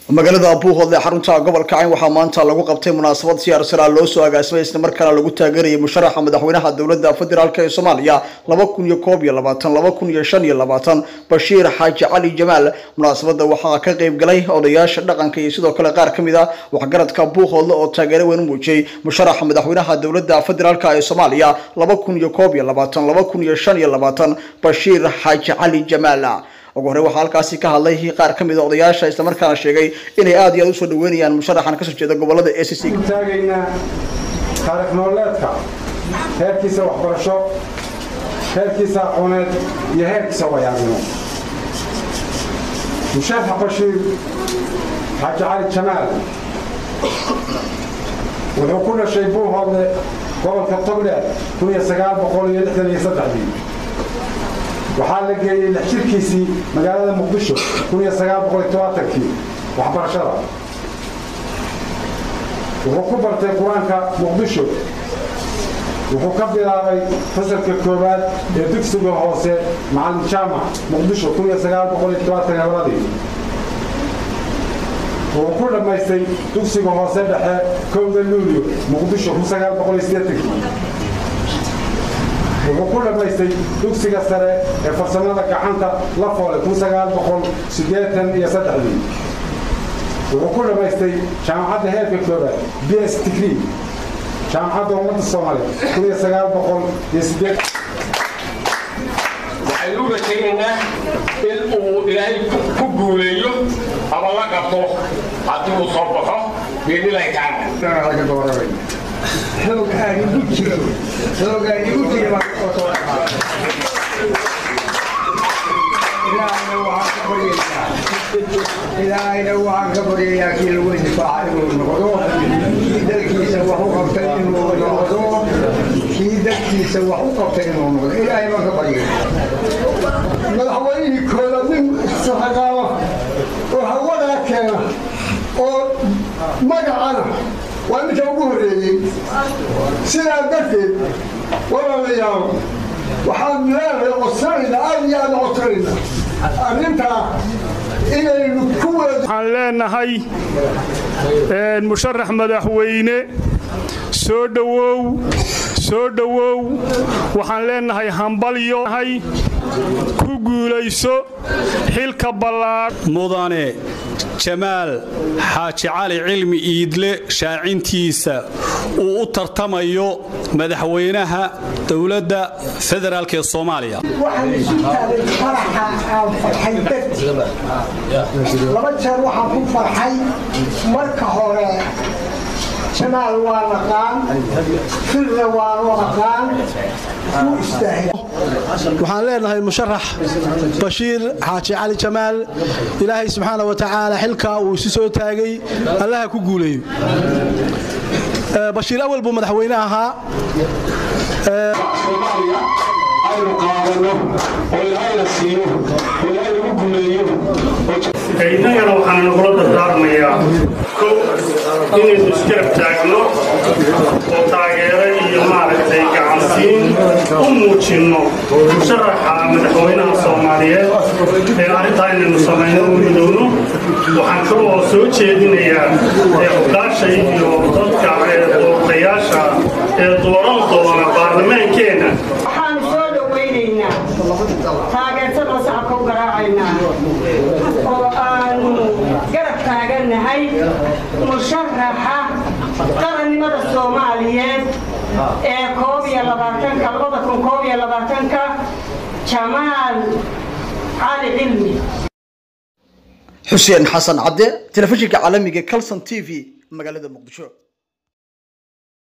magaalada Abuuhoodle xarunta gobolka Cayn waxaa maanta lagu qabtay munaasabad siyaasada loo soo agaasimay isla markaana lagu taageeray musharaxa madaxweynaha dawladda federaalka ee Soomaaliya 2012-2015 Bashiir Xaaji Cali Jamaal. munaasabada waxaa ka qayb galay odayaasha dhaqanka iyo sidoo kale qaar kamid ah waxgaradka Abuuhoodle oo taageero weyn u muujiyay musharaxa madaxweynaha dawladda federaalka ee Soomaaliya 2012-2015 Bashiir Xaaji Cali Jamaal. ugu hore waxa halkaasi ka hadlay qaar kamid ah odayaasha isla markaana sheegay inay aad iyo aad u soo dhaweynayaan musharaxan ka soo jeeda gobolada ACC taagayna taariikh nololeedka heerkiisa waxbarasho heerkiisa aqooneed iyo heerkiisa waayaanimo musharax Bashiir Xaaji Cali Jamaal wuxuu ku dhashay Abuuhoodle gobolka Togdheer 1963 waxaa la geeyay xilkiisii magaalada Muqdisho 1970 waxbarashada wuxuu ku bartay Quraanka Muqdisho wuxuu ka bilaabay fasalka koowaad ee dugsiga hoose macallin jaamac Muqdisho 1972 wuxuu ku dhamaystay dugsiga hoose dhexe kowda Luulyo Muqdisho 1980 wuxuu ku dhamaystay dugsiga sare ee farsamada gacanta la foole 1983 wuxuu ku dhamaystay jaamacadda heerka koowaad BS degree jaamacadda ummadda Soomaaliya 1908 waxay u rajaynaynaa in uu ilaahay ku guuleeyo ama la qabto haddii uu soo baxo biidhnillaahi tacaala إلهنا وعن كبر ياكل الوجه فاعل النقضوه كيدك يسوحوا قبتين ونقضوه كيدك يسوحوا قبتين ونقضوه إلهي ما كبر مدحويني كل من السحقاوة وحوالها كان ومقعنا وأنا جاوبوه لي سنة دفت ولا ليام وحام لا وصلنا أبي أنا وصلنا أنتها waxaan leenahay musharax madaxweyne soo dhawow waxaan leenahay hambalyo ku guulayso xilka ballaar mudane Jamaal Xaaji Cali Cilmi Iidle shaacintiisa uu u tartamayo madaxweynaha dawladda federaalka ee Soomaaliya waxaan isu taagay faraxa aan farxay laba jeer waxaan ku farxay marka hore Jamaal waa naqaan firna waa naqaan waxaan leenahay musharax Bashiir Xaaji Cali Jamaal Ilaahay subhanahu wa ta'ala xilka uu isu soo taagay Allah ku guuleeyo Bashiir awal buu madaxweynaha Soomaaliya aynu qaadano oo ilaahay la siiyo ilaahay lagu guuleeyo aynagana waxaan nagula dardaarmayaa inaynu isgarab taagno oo taageero iyo maaragtay gacansiin u muujinno musharaxa madaxweynaha Soomaaliyeed ee arrintaa inaynu samayno u midowno waxaan kaloo soo jeedinayaa odayaasha iyo dadka odayaasha ee dooran doona baarlamaankeena waxaan soo dhaweynaynaa taageerada shacabka u garaacaynaa oo aanu garab taaganahay musharaxa qarannimada Soomaaliyeed ee 2012 Jamaal Cali Cilmi Xuseen Xasan Cabde telefishinka caalamiga Kalson TV magaalada Muqdisho.